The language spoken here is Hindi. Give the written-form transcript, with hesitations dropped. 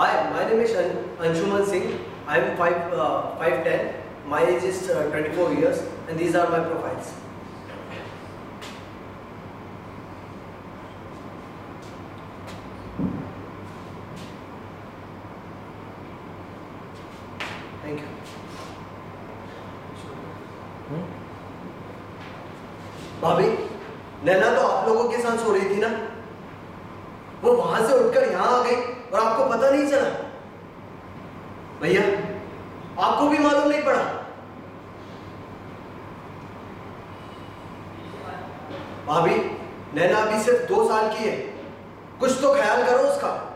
Hi, my name is Anshuman Singh. I am 5'10". My age is 24 years, and these are my profiles. Thank you. भाभी, नैना तो आप लोगों के साथ सो रही थी ना? वो वहां से उठकर यहाँ आ गई और आपको पता नहीं चला? भैया, आपको भी मालूम नहीं पड़ा? भाभी, नैना अभी सिर्फ 2 साल की है, कुछ तो ख्याल करो उसका।